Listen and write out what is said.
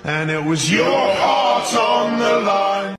and it was your heart on the line.